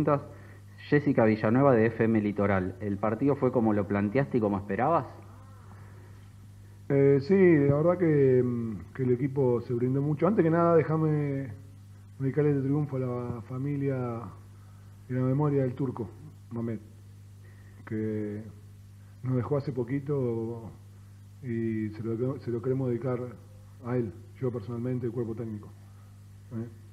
preguntas. Jessica Villanueva de FM Litoral. ¿El partido fue como lo planteaste y como esperabas? Sí, la verdad que el equipo se brindó mucho. Antes que nada, déjame dedicarle este triunfo a la familia y la memoria del turco, Mamet, que nos dejó hace poquito y se lo queremos dedicar a él, yo personalmente, el cuerpo técnico. ¿Eh?